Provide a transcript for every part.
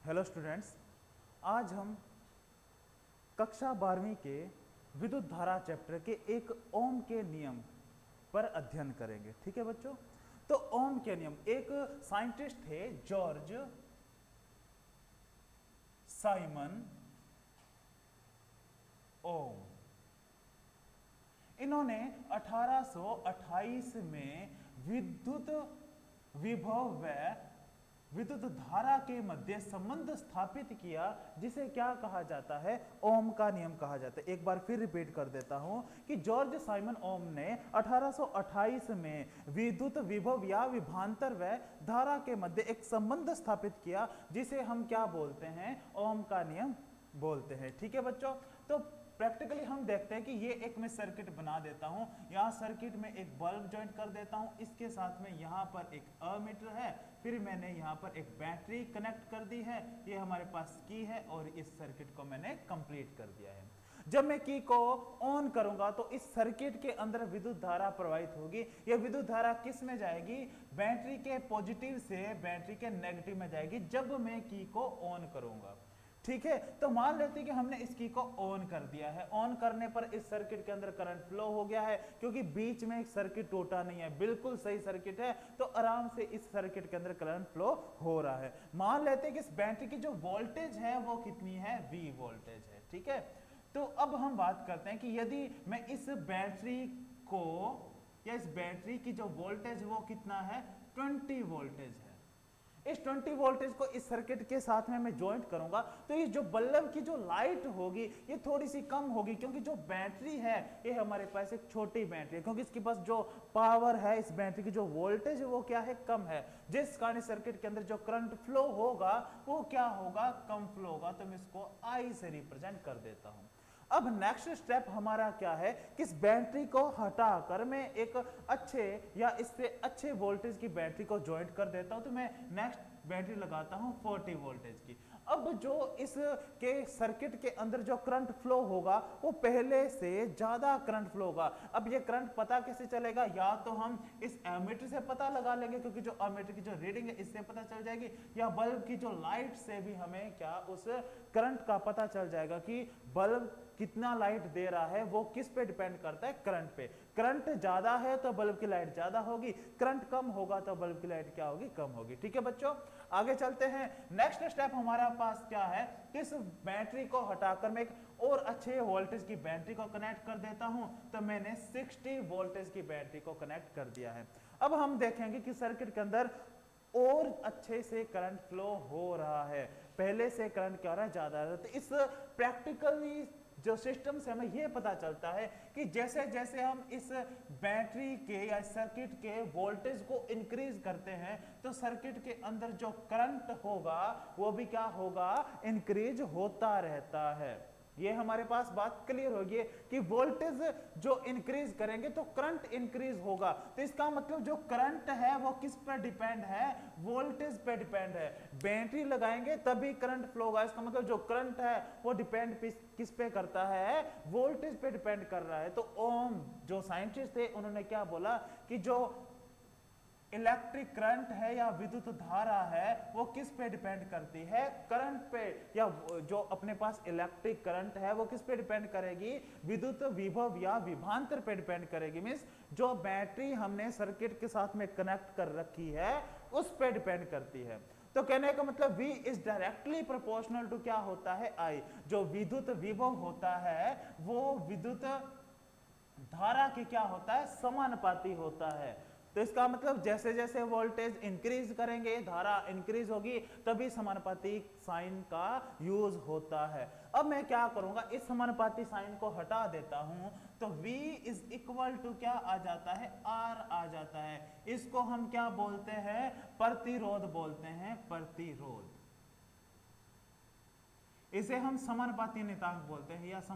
Hello students, आज हम कक्षा 12वीं के विद्युत धारा चैप्टर के एक ओम के नियम पर अध्ययन करेंगे। ठीक है बच्चों, तो ओम के नियम, एक साइंटिस्ट थे जॉर्ज साइमन ओम। इन्होंने 1828 में विद्युत विभव व विद्युत धारा के मध्य संबंध स्थापित किया, जिसे क्या कहा जाता है? ओम का नियम कहा जाता है। एक बार फिर रिपीट कर देता हूं कि जॉर्ज साइमन ओम ने 1828 में विद्युत विभव या विभवांतर व धारा के मध्य एक संबंध स्थापित किया, जिसे हम क्या बोलते हैं? ओम का नियम बोलते हैं। ठीक है बच्चों, तो प्रैक्टिकली हम देखते हैं कि ये एक मैं सर्किट बना देता हूं। यहां सर्किट में एक बल्ब ज्वाइंट कर देता हूं, इसके साथ में यहां पर एक अमीटर है, फिर मैंने यहां पर एक बैटरी कनेक्ट कर दी है, ये हमारे पास की है और इस सर्किट को मैंने कंप्लीट कर दिया है। जब मैं की को ऑन करूंगा तो इस सर्किट के अंदर विद्युत धारा प्रवाहित होगी। यह विद्युत धारा किस में जाएगी? बैटरी के पॉजिटिव से बैटरी के नेगेटिव में जाएगी जब मैं की को ऑन करूंगा। ठीक है, तो मान लेते हैं कि हमने इस की को ऑन कर दिया है। ऑन करने पर इस सर्किट के अंदर करंट फ्लो हो गया है, क्योंकि बीच में एक सर्किट टूटा नहीं है, बिल्कुल सही सर्किट है, तो आराम से इस सर्किट के अंदर करंट फ्लो हो रहा है। मान लेते हैं कि इस बैटरी की जो वोल्टेज है वो कितनी है? V वोल्टेज है। ठीक है, तो अब हम बात करते हैं कि यदि मैं इस बैटरी को या इस बैटरी की जो वोल्टेज वो कितना है? 20 वोल्टेज है। इस 20 वोल्टेज को इस सर्किट के साथ में मैं ज्वाइंट करूंगा तो ये जो बल्ब की जो लाइट होगी ये थोड़ी सी कम होगी, क्योंकि जो बैटरी है ये हमारे पास एक छोटी बैटरी है, क्योंकि इसके पास जो पावर है, इस बैटरी की जो वोल्टेज है वो क्या है? कम है, जिस कारण सर्किट के अंदर जो करंट फ्लो होगा वो क्या होगा? कम फ्लो होगा। तो मैं इसको I से रिप्रेजेंट कर देता हूं। अब नेक्स्ट स्टेप हमारा क्या है कि इस बैटरी को हटाकर मैं एक अच्छे या इससे अच्छे वोल्टेज की बैटरी को ज्वाइंट कर देता हूं। तो मैं नेक्स्ट बैटरी लगाता हूं 40 वोल्टेज की। अब जो इस के सर्किट के अंदर जो करंट फ्लो होगा वो पहले से ज्यादा करंट फ्लो होगा। अब ये करंट पता कैसे चलेगा? या तो हम इस एमीटर से पता लगा लेंगे, क्योंकि जो एमीटर की जो रीडिंग है इससे पता चल जाएगी, या बल्ब की जो लाइट से भी हमें क्या उस करंट का पता चल जाएगा कि बल्ब कितना लाइट दे रहा है। वो किस पे डिपेंड करता है? करंट पे। करंट ज्यादा है तो बल्ब की लाइट ज्यादा होगी, करंट कम होगा तो बल्ब की लाइट क्या होगी? कम होगी। ठीक है बच्चों, आगे चलते हैं। नेक्स्ट स्टेप हमारा पास क्या है कि इस बैटरी को हटाकर मैं एक और अच्छे वोल्टेज की बैटरी को कनेक्ट कर देता हूं। तो मैंने 60 वोल्टेज की बैटरी को कनेक्ट कर दिया है। अब हम देखेंगे कि सर्किट के अंदर और अच्छे से करंट फ्लो हो रहा है, पहले से करंट क्या हो रहा है? ज्यादा। तो इस प्रैक्टिकली जो सिस्टम से हमें यह पता चलता है कि जैसे जैसे हम इस बैटरी के या सर्किट के वोल्टेज को इंक्रीज करते हैं तो सर्किट के अंदर जो करंट होगा वो भी क्या होगा? इंक्रीज होता रहता है। ये हमारे पास बात क्लियर होगी कि वोल्टेज जो इंक्रीज करेंगे तो करंट इंक्रीज होगा। तो इसका मतलब जो करंट है वो किस पर डिपेंड है? वोल्टेज पे डिपेंड है। बैटरी लगाएंगे तभी करंट फ्लो होगा। इसका मतलब जो करंट है वो डिपेंड किस पे करता है? वोल्टेज पे डिपेंड कर रहा है। तो ओम जो साइंटिस्ट थे उन्होंने क्या बोला कि जो इलेक्ट्रिक करंट है या विद्युत धारा है वो किस पे डिपेंड करती है? करंट पे। या जो अपने पास इलेक्ट्रिक करंट है वो किस पे डिपेंड करेगी? विद्युत विभव या विभवांतर पे डिपेंड करेगी। मींस जो बैटरी हमने सर्किट के साथ में कनेक्ट कर रखी है उस पे डिपेंड करती है। तो कहने का मतलब V is directly proportional to क्या होता है? I। जो विद्युत विभव होता है वो विद्युत धारा के क्या होता है? समानुपाती होता है। तो इसका मतलब जैसे जैसे वोल्टेज इंक्रीज करेंगे धारा इंक्रीज होगी, तभी समानुपाती साइन का यूज होता है। अब मैं क्या करूंगा? इस समानुपाती साइन को हटा देता हूं तो V इज इक्वल टू क्या आ जाता है? R आ जाता है। इसको हम क्या बोलते हैं? प्रतिरोध बोलते हैं, प्रतिरोध। इसे हम समानुपाती नियतांक बोलते हैं या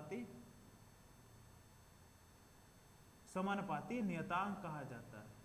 समानुपाती नियतांक कहा जाता है।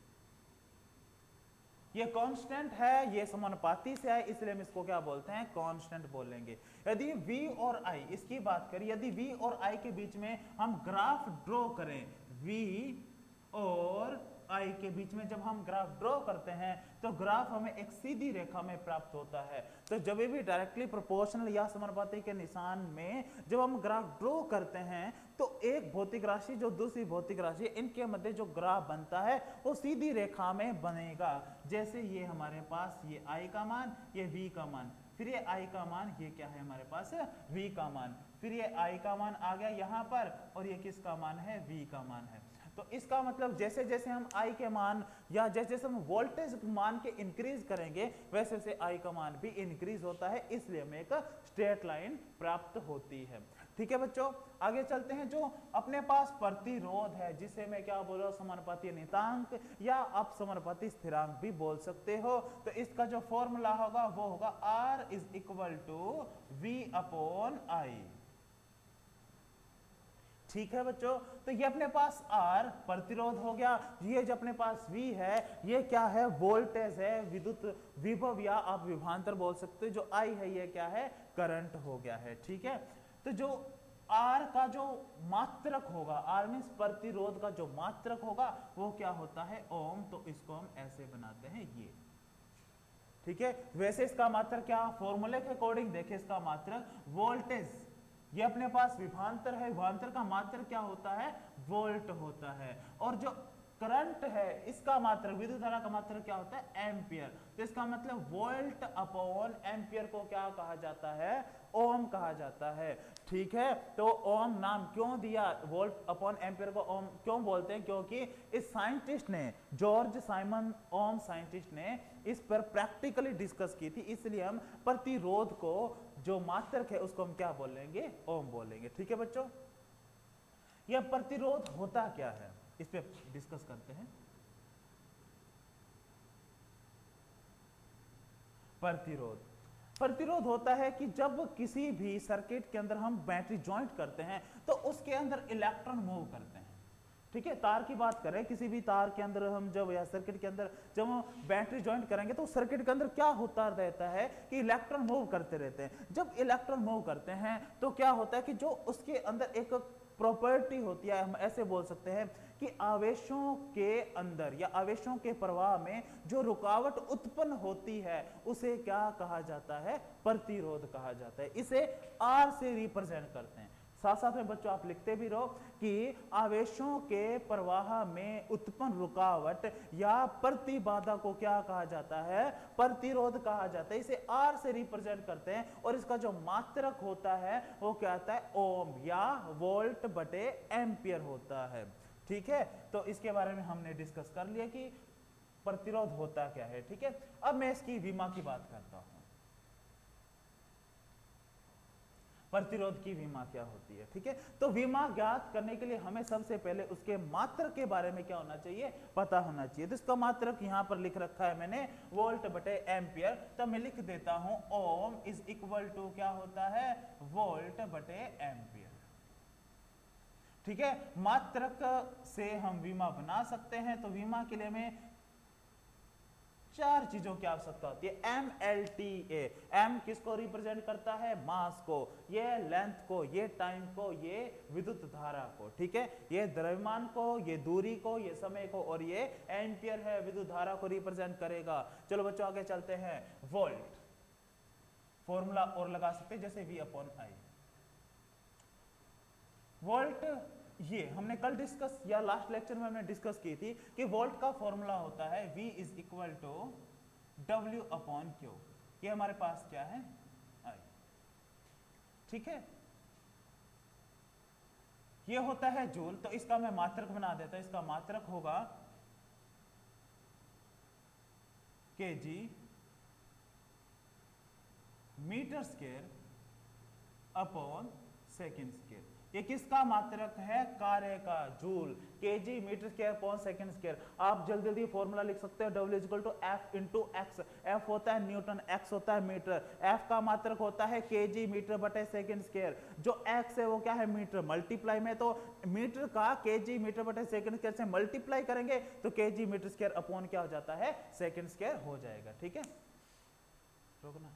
ये कांस्टेंट है, ये समानुपाती से है, इसलिए हम इसको क्या बोलते हैं? कांस्टेंट बोलेंगे। यदि V और I इसकी बात करें, यदि V और I के बीच में हम ग्राफ ड्रॉ करें, V और आई के बीच में जब हम ग्राफ ड्रॉ करते हैं तो ग्राफ हमें एक सीधी रेखा में प्राप्त होता है। तो जब भी डायरेक्टली प्रोपोर्शनल या समानुपाती के निशान में जब हम ग्राफ ड्रॉ करते हैं तो एक भौतिक राशि जो दूसरी भौतिक राशि, इनके मध्य जो ग्राफ बनता है वो सीधी रेखा में बनेगा। जैसे ये हमारे पास ये आई का मान, ये वी का मान, फिर ये आई का मान, ये क्या है हमारे पास वी का मान, फिर ये आई का मान आ गया यहाँ पर और ये किसका मान है, वी का मान है। तो इसका मतलब जैसे जैसे हम आई के मान या जैसे जैसे हम वोल्टेज मान के इंक्रीज करेंगे वैसे वैसे आई का मान भी इंक्रीज होता है, इसलिए हमें एक स्ट्रेट लाइन प्राप्त होती है। ठीक है बच्चों, आगे चलते हैं। जो अपने पास प्रतिरोध है जिसे मैं क्या बोल रहा हूँ, समानुपाती नियतांक या आप समानुपाती स्थिरांक भी बोल सकते हो। तो इसका जो फॉर्मूला होगा वो होगा R is equal to V upon I। ठीक है बच्चों, तो ये अपने पास R प्रतिरोध हो गया, ये जो अपने पास V है ये क्या है, वोल्टेज है, विद्युत विभव या आप विभवांतर बोल सकते हो। जो I है ये क्या है, करंट हो गया है। ठीक है, तो जो R का जो मात्रक होगा, R मींस प्रतिरोध का जो मात्रक होगा वो क्या होता है, ओम। तो इसको हम ऐसे बनाते हैं ये। ठीक है, वैसे इसका मात्रक क्या, फॉर्मूले के अकॉर्डिंग देखें इसका मात्रक वोल्टेज, ये अपने पास विभवांतर है, विभवांतर का मात्रक क्या होता है, वोल्ट होता है। और जो करंट है इसका मात्रक, विद्युत धारा का मात्रक क्या होता है, एम्पियर। तो इसका मतलब वोल्ट अपॉन एम्पियर को क्या कहा जाता है, ओम कहा जाता है। ठीक है, तो ओम नाम क्यों दिया, वोल्ट अपॉन एम्पियर को ओम क्यों बोलते हैं, क्योंकि इस साइंटिस्ट ने, जॉर्ज साइमन ओम साइंटिस्ट ने इस पर प्रैक्टिकली डिस्कस की थी, इसलिए हम प्रतिरोध को जो मात्रक है उसको हम क्या बोलेंगे, ओम बोलेंगे। ठीक है बच्चों, यह प्रतिरोध होता क्या है इस पे डिस्कस करते हैं। प्रतिरोध, प्रतिरोध होता है कि जब किसी भी सर्किट के अंदर हम बैटरी ज्वाइंट करते हैं तो उसके अंदर इलेक्ट्रॉन मूव करते हैं। ठीक है, तार की बात करें, किसी भी तार के अंदर हम जब या सर्किट के अंदर जब हम बैटरी ज्वाइंट करेंगे तो सर्किट के अंदर क्या होता रहता है कि इलेक्ट्रॉन मूव करते रहते हैं। जब इलेक्ट्रॉन मूव करते हैं तो क्या होता है कि जो उसके अंदर एक प्रॉपर्टी होती है, हम ऐसे बोल सकते हैं कि आवेशों के अंदर या आवेशों के प्रवाह में जो रुकावट उत्पन्न होती है उसे क्या कहा जाता है, प्रतिरोध कहा जाता है। इसे R से रिप्रेजेंट करते हैं। साथ साथ में बच्चों आप लिखते भी रहो कि आवेशों के प्रवाह में उत्पन्न रुकावट या प्रतिबाधा को क्या कहा जाता है, प्रतिरोध कहा जाता है। इसे R से रिप्रेजेंट करते हैं और इसका जो मात्रक होता है वो क्या आता है, ओम या वोल्ट बटे एम्पियर होता है। ठीक है, तो इसके बारे में हमने डिस्कस कर लिया कि प्रतिरोध होता क्या है। ठीक है, अब मैं इसकी विमा की बात करता हूं, प्रतिरोध की विमा क्या होती है। ठीक है, तो विमा ज्ञात करने के लिए हमें सबसे पहले उसके मात्रक के बारे में क्या होना चाहिए, पता होना चाहिए। तो इसका मात्रक यहां पर लिख रखा है मैंने, वोल्ट बटे एम्पियर। तो मैं लिख देता हूं ओम इज इक्वल टू क्या होता है, वोल्ट बटे एम्पियर। ठीक है, मात्रक से हम विमा बना सकते हैं। तो विमा के लिए हमें चार चीजों की आवश्यकता होती है। MLTA, M किसको रिप्रेजेंट करता है, मास को, ये लेंथ को, ये टाइम को, ये विद्युत धारा को। ठीक है, ये द्रव्यमान को, ये दूरी को, ये समय को, और ये एम्पियर है, विद्युत धारा को रिप्रेजेंट करेगा। चलो बच्चों आगे चलते हैं। वोल्ट फॉर्मूला और लगा सकते हैं जैसे V अपॉन I। वोल्ट ये हमने कल डिस्कस या लास्ट लेक्चर में हमने डिस्कस की थी कि वोल्ट का फॉर्मूला होता है V is equal to W upon Q। ये हमारे पास क्या है, I। ठीक है, ये होता है जूल। तो इसका मैं मात्रक बना देता हूं, इसका मात्रक होगा kg metre square upon second square. ये किसका मात्रक है, कार्य का, joule, kg metre square upon second square. आप जल्दी जल्दी फॉर्मूला लिख सकते हो, W is equal to F into x. F होता है न्यूटन, X होता है मीटर। F का मात्रक होता है केजी मीटर बटे सेकंड स्क्वायर। जो X है वो क्या है, मीटर। मल्टीप्लाई में तो मीटर का केजी मीटर बटे सेकंड स्क्वायर से मल्टीप्लाई करेंगे तो केजी मीटर स्क्वायर अपॉन क्या हो जाता है, सेकंड स्क्वायर हो जाएगा। ठीक है, रोकना।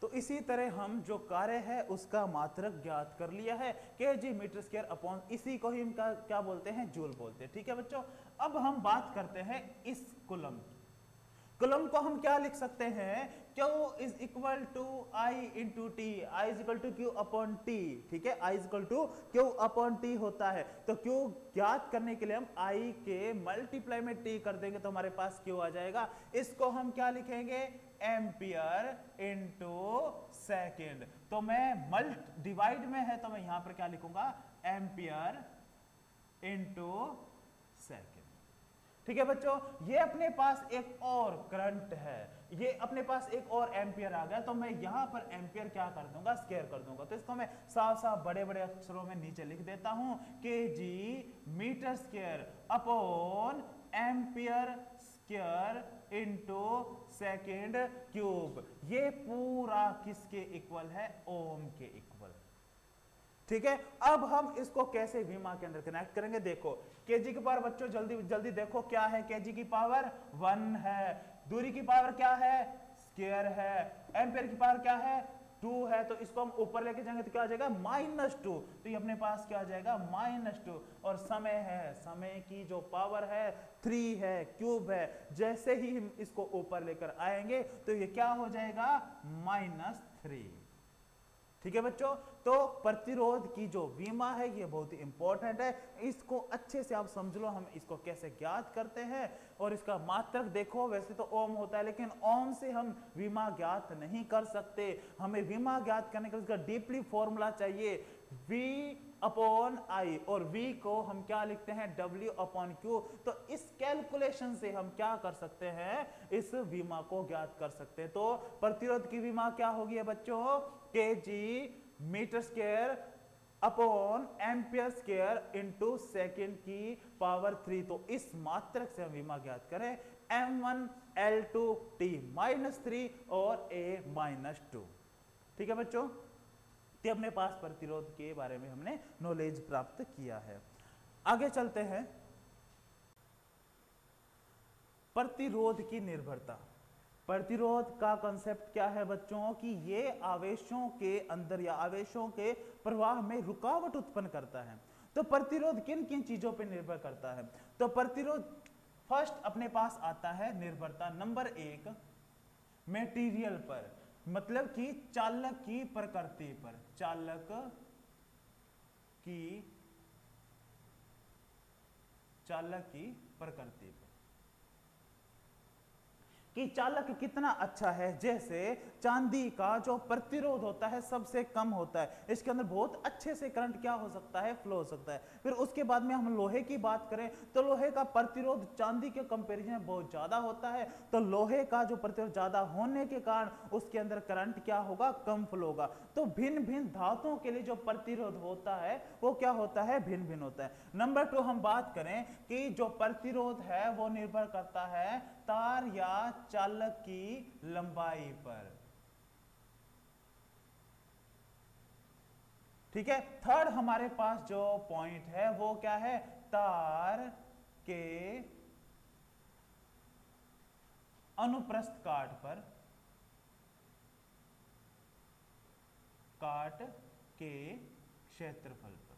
तो इसी तरह हम जो कार्य है उसका मात्रक ज्ञात कर लिया है, kg मीटर स्क्वायर अपॉन, इसी को ही हम क्या बोलते हैं, जूल बोलते हैं। ठीक है बच्चों, अब हम बात करते हैं इस कूलम। कूलम को हम क्या लिख सकते हैं, Q is equal to I into T, I is equal to Q upon T. ठीक है, I is equal to Q upon T होता है। तो Q ज्ञात करने के लिए हम I के मल्टीप्लाई में T कर देंगे तो हमारे पास Q आ जाएगा। इसको हम क्या लिखेंगे, एम्पियर इंटू सेकेंड। तो मैं डिवाइड में है तो मैं यहां पर क्या लिखूंगा, एम्पियर इंटू सेकेंड। ठीक है बच्चों, ये अपने पास एक और करंट है, ये अपने पास एक और एम्पियर आ गया, तो मैं यहां पर एम्पियर क्या कर दूंगा, स्क्वायर कर दूंगा। तो इसको मैं साफ साफ बड़े बड़े अक्षरों में नीचे लिख देता हूं, kg metre square upon ampere square into second cube. ये पूरा किसके इक्वल है, ओम के इक्वल। ठीक है, अब हम इसको कैसे विमा के अंदर कनेक्ट करेंगे, देखो केजी की पावर बच्चों जल्दी जल्दी देखो क्या है, केजी की पावर 1 है, दूरी की पावर क्या है, स्क्वायर है, एम्पियर की पावर क्या है, 2 है। तो इसको हम ऊपर लेके जाएंगे तो क्या आ जाएगा, -2। तो ये अपने पास क्या आ जाएगा, -2। और समय है, समय की जो पावर है 3 है, क्यूब है। जैसे ही हम इसको ऊपर लेकर आएंगे तो ये क्या हो जाएगा, -3। ठीक है बच्चों, तो प्रतिरोध की जो विमा है ये बहुत ही इंपॉर्टेंट है, इसको अच्छे से आप समझ लो। हम इसको कैसे ज्ञात करते हैं और इसका मात्रक देखो, वैसे तो ओम होता है लेकिन ओम से हम विमा ज्ञात नहीं कर सकते। हमें विमा ज्ञात करने के लिए इसका डीपली फॉर्मूला चाहिए, V अपॉन I, और V को हम क्या लिखते हैं, W अपॉन Q। तो इस कैलकुलेशन से हम क्या कर सकते हैं, इस विमा को ज्ञात कर सकते हैं। तो प्रतिरोध की विमा क्या होगी बच्चों, kg metre square upon ampere square into second की पावर 3। तो इस मात्रक से हम विमा ज्ञात करें, M1 L2 T -3 और A -2। ठीक है बच्चों, तो अपने पास प्रतिरोध के बारे में हमने नॉलेज प्राप्त किया है। आगे चलते हैं, प्रतिरोध की निर्भरता। प्रतिरोध का कंसेप्ट क्या है बच्चों, कि ये आवेशों के अंदर या आवेशों के प्रवाह में रुकावट उत्पन्न करता है। तो प्रतिरोध किन किन चीजों पर निर्भर करता है, तो प्रतिरोध फर्स्ट अपने पास आता है निर्भरता नंबर 1 मेटीरियल पर, मतलब कि चालक की प्रकृति पर, चालक की प्रकृति पर, कि चालक कितना अच्छा है। जैसे चांदी का जो प्रतिरोध होता है सबसे कम होता है, इसके अंदर बहुत अच्छे से करंट क्या हो सकता है, फ्लो हो सकता है। फिर उसके बाद में हम लोहे की बात करें तो लोहे का प्रतिरोध चांदी के कंपैरिजन में बहुत ज्यादा होता है। तो लोहे का जो प्रतिरोध ज्यादा होने के कारण उसके अंदर करंट क्या होगा, कम फ्लो होगा। तो भिन्न भिन्न धातुओं के लिए जो प्रतिरोध होता है वो क्या होता है, भिन्न भिन्न होता है। नंबर 2 हम बात करें कि जो प्रतिरोध है वो निर्भर करता है तार या चालक की लंबाई पर। ठीक है, थर्ड हमारे पास जो पॉइंट है वो क्या है, तार के अनुप्रस्थ काट पर, काट के क्षेत्रफल पर।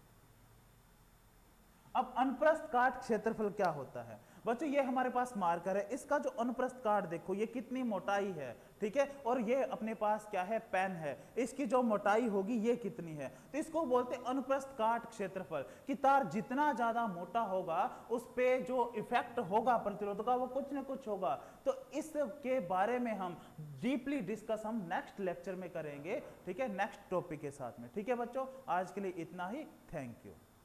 अब अनुप्रस्थ काट क्षेत्रफल क्या होता है बच्चों, ये हमारे पास मार्कर है, इसका जो अनुप्रस्थ काट देखो ये कितनी मोटाई है, ठीक है, और ये अपने पास क्या है, पेन है, इसकी जो मोटाई होगी ये कितनी है। तो इसको बोलते हैं अनुप्रस्थ काट क्षेत्रफल, कि तार जितना ज्यादा मोटा होगा उस पे जो इफेक्ट होगा प्रतिरोध का वो कुछ न कुछ होगा। तो इसके बारे में हम डीपली डिस्कस हम नेक्स्ट लेक्चर में करेंगे, ठीक है, नेक्स्ट टॉपिक के साथ में। ठीक है बच्चों, आज के लिए इतना ही, थैंक यू।